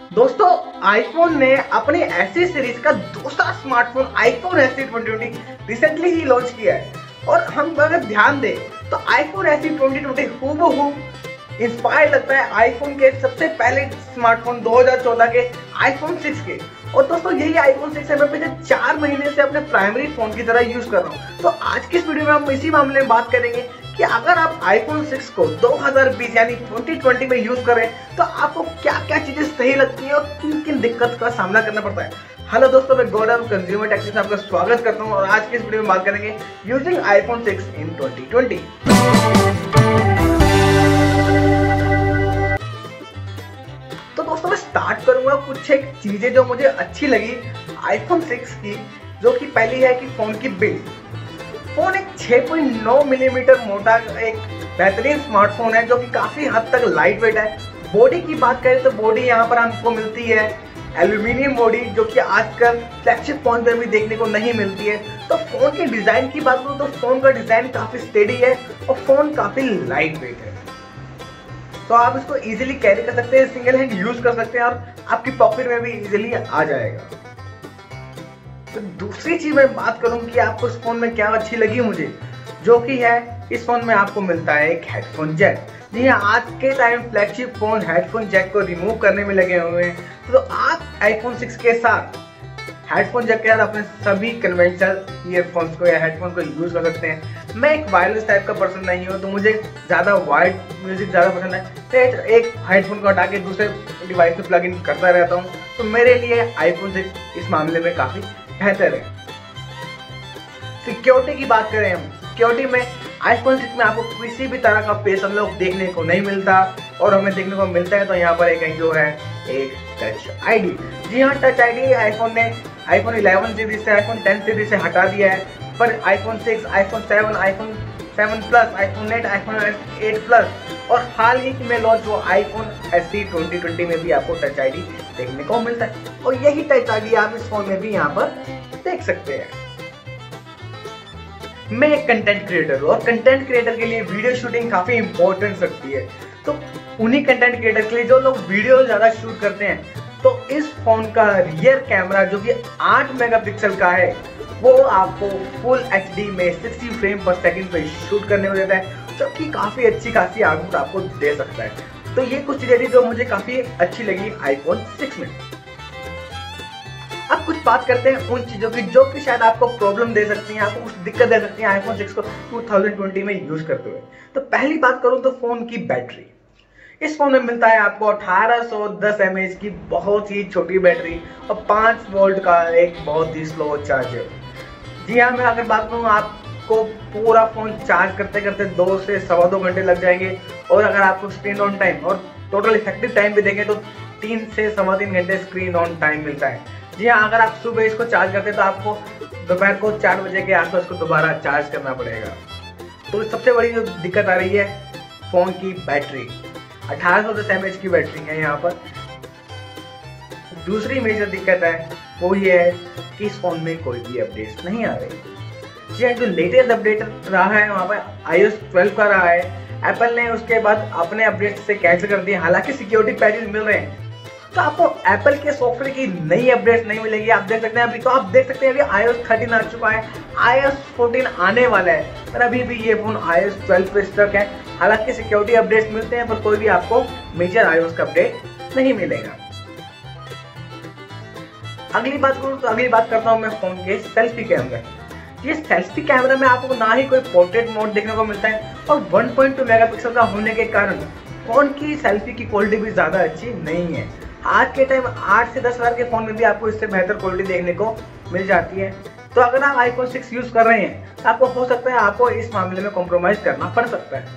दोस्तों, आईफोन ने अपने ऐसी सीरीज का दूसरा स्मार्टफोन आईफोन SE 2020 रिसेंटली ही लॉन्च किया है। और हम अगर ध्यान दें तो आईफोन SE 2020 हूबहू इंस्पायर लगता है आईफोन के सबसे पहले स्मार्टफोन 2014 के आईफोन 6 के। और दोस्तों, यही आईफोन 6 है मैं पिछले 4 महीने से अपने प्राइमरी फोन की तरह यूज कर रहा हूँ। तो आज की इस वीडियो में हम इसी मामले में बात करेंगे कि अगर आप आईफोन 6 को 2020 यानी 2020 में यूज करें तो आपको क्या क्या चीजें सही लगती है और किन किन दिक्कत का सामना करना पड़ता है। हेलो दोस्तों, मैं गौरव कंज्यूमर टेक से आपका स्वागत करता हूं और आज की इस वीडियो में बात करेंगे यूजिंग आईफोन 6 इन 2020। तो दोस्तों, मैं स्टार्ट करूंगा कुछ एक चीजें जो मुझे अच्छी लगी आईफोन 6 की, जो कि पहली है कि फोन की बिल्ड। फोन एक 6.9 मिलीमीटर मोटा एक बेहतरीन स्मार्टफोन है जो कि काफी हद तक लाइट वेट है। बॉडी की बात करें तो बॉडी यहाँ पर हमको मिलती है एल्यूमिनियम बॉडी, जो कि आजकल फ्लैगशिप फोन पर भी देखने को नहीं मिलती है। तो फोन के डिजाइन की बात करूँ तो फोन का डिजाइन काफी स्टेडी है और फोन काफी लाइट वेट है। तो आप इसको इजीली कैरी कर सकते हैं, सिंगल हैंड यूज कर सकते हैं और आपकी पॉकेट में भी इजीली आ जाएगा। तो दूसरी चीज मैं बात करूं कि आपको इस फोन में क्या अच्छी लगी मुझे, जो कि है इस फोन में आपको मिलता है एक हेडफोन जैक। जी हाँ, आज के time flagship phone headphone jack को रिमूव करने में लगे हुए हैं। तो आप आईफोन 6 के साथ हेडफोन जैक के साथ अपने सभी कन्वेंशनल ईयरफोन्स को या हेडफोन को यूज कर सकते हैं। मैं एक वायरलेस टाइप का पर्सन नहीं हूँ, तो मुझे ज्यादा वायर्ड म्यूजिक ज्यादा पसंद है। तो एक हेडफोन को हटा के दूसरे डिवाइस में प्लग इन करता रहता हूँ। तो मेरे लिए आईफोन 6 इस मामले में काफी बेहतर है। सिक्योरिटी की बात करें हम, सिक्योरिटी में आईफोन 6 में आपको किसी भी तरह का फेस अनलॉक देखने को नहीं मिलता और हमें देखने को मिलता है तो यहाँ पर एक जो है एक टच आईडी। जी हाँ, टच आईडी आईफोन ने आईफोन 11 सीरीज से आईफोन 10 सीरीज से हटा दिया है, पर iPhone 6, iPhone 7, iPhone 7 plus, iPhone 8, iPhone 8 plus और हाल ही में लॉन्च हुआ आईफोन SE 2020 में भी आपको टच आईडी देखने को मिलता है। और यही टच आईडी आप इस फोन में भी यहाँ पर देख सकते हैं। मैं एक कंटेंट क्रिएटर हूँ और कंटेंट क्रिएटर के लिए वीडियो शूटिंग काफी इंपॉर्टेंस रखती है। तो उन्हीं कंटेंट क्रिएटर के लिए जो लोग वीडियो ज्यादा शूट करते हैं, तो इस फोन का रियर कैमरा जो कि 8 मेगापिक्सल का है, वो आपको फुल HD में 60 फ्रेम पर सेकंड पे शूट करने को देता है, जो कि काफी अच्छी खासी आउटपुट आपको दे सकता है। तो ये कुछ चीजें थी जो मुझे काफी अच्छी लगी आईफोन 6 में। अब कुछ बात करते हैं उन चीजों की जो कि शायद आपको प्रॉब्लम दे सकती हैं, आपको कुछ दिक्कत दे सकती हैं आईफोन 6 को 2020 में यूज करते हुए। तो पहली बात करूं तो फोन की बैटरी। इस फोन में मिलता है आपको 1810 mAh की बहुत ही छोटी बैटरी और 5 वोल्ट का एक बहुत ही स्लो चार्जर। जी हाँ, मैं अगर बात करूँ आपको पूरा फोन चार्ज करते करते 2 से सवा 2 घंटे लग जाएंगे। और अगर आपको स्क्रीन ऑन टाइम और टोटल इफेक्टिव टाइम भी देंगे तो 3 से सवा 3 घंटे स्क्रीन ऑन टाइम मिलता है। जी हाँ, अगर आप सुबह इसको चार्ज करते हैं तो आपको दोपहर को 4 बजे के आसपास इसको दोबारा चार्ज करना पड़ेगा। तो सबसे बड़ी जो दिक्कत आ रही है फोन की बैटरी, 1810 mAh की बैटरी है यहाँ पर। दूसरी मेजर दिक्कत है वो ये है कि इस फोन में कोई भी अपडेट नहीं आ रही। जी हाँ, जो लेटेस्ट अपडेट रहा है वहाँ पर iOS 12 का रहा है। एप्पल ने उसके बाद अपने अपडेट से कैंसिल कर दिए, हालांकि सिक्योरिटी पैचेस मिल रहे हैं। तो आपको एप्पल के सॉफ्टवेयर की नई अपडेट नहीं मिलेगी, आप देख सकते हैं। अभी तो आप देख सकते हैं अभी iOS 13 आ चुका है, iOS 14 आने वाला है, पर अभी भी ये फोन iOS 12 पे स्टक है। हालांकि सिक्योरिटी अपडेट्स मिलते हैं पर कोई भी आपको मेजर iOS का अपडेट नहीं मिलेगा। अगली बात करूँ तो अगली बात करता हूँ मैं फोन के सेल्फी कैमरा। ये सेल्फी कैमरा में आपको ना ही कोई पोर्ट्रेट मोड देखने को मिलता है और 1.2 मेगापिक्सल का होने के कारण फोन की सेल्फी की क्वालिटी भी ज्यादा अच्छी नहीं है। आज के टाइम 8 से 10 हज़ार के फोन में भी आपको इससे बेहतर क्वालिटी देखने को मिल जाती है। तो अगर आप आईफोन 6 यूज कर रहे हैं तो आपको हो सकता है आपको इस मामले में कॉम्प्रोमाइज करना पड़ सकता है।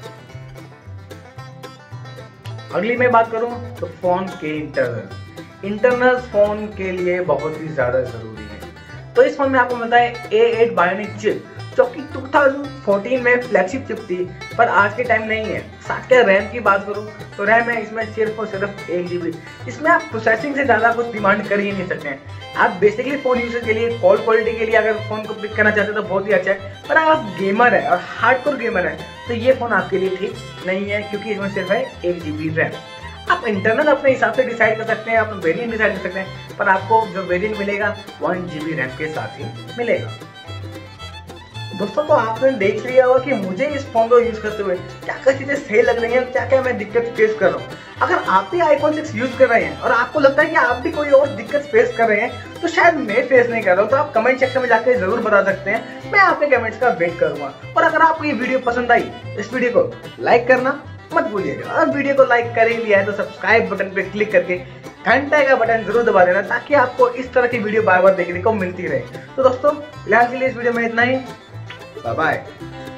अगली मैं बात करूं तो फोन के इंटरनल फोन के लिए बहुत ही ज्यादा जरूरी है। तो इस फोन में आपको मिलता है A8 बायोनिक चिप, जो कि 2014 में फ्लैगशिप चिप थी पर आज के टाइम नहीं है। साथ के रैम की बात करूं तो रैम है इसमें सिर्फ और सिर्फ 1 GB। इसमें आप प्रोसेसिंग से ज्यादा कुछ डिमांड कर ही नहीं सकते हैं। आप बेसिकली फोन यूजर के लिए कॉल क्वालिटी के लिए अगर फोन को पिक करना चाहते हैं तो बहुत ही अच्छा है, पर अगर आप गेमर है और हार्डकोर गेमर है तो ये फोन आपके लिए ठीक नहीं है, क्योंकि इसमें सिर्फ है 1 GB रैम। आप इंटरनल अपने हिसाब से डिसाइड कर सकते हैं, आप वेरिएंट डिसाइड कर सकते हैं, पर आपको जो वेरिएंट मिलेगा 1 GB रैम के साथ ही मिलेगा। दोस्तों तो आपने देख लिया होगा कि मुझे इस फोन को यूज करते हुए क्या क्या चीजें सही लग रही हैं, क्या क्या मैं दिक्कत फेस कर रहा हूँ। अगर आप भी iPhone 6 यूज कर रहे हैं और आपको लगता है कि आप भी कोई और दिक्कत फेस कर रहे हैं तो शायद मैं फेस नहीं कर रहा हूँ, तो आप कमेंट सेक्शन में जाकर जरूर बता सकते हैं, मैं आपके कमेंट्स का वेट करूंगा। और अगर आपको ये वीडियो पसंद आई, इस वीडियो को लाइक करना मत भूलिएगा, और वीडियो को लाइक कर ही लिया है तो सब्सक्राइब बटन पे क्लिक करके घंटे का बटन जरूर दबा देना, ताकि आपको इस तरह की वीडियो बार बार देखने को मिलती रहे। तो दोस्तों फिलहाल के लिए इस वीडियो में इतना ही, बाय बाय।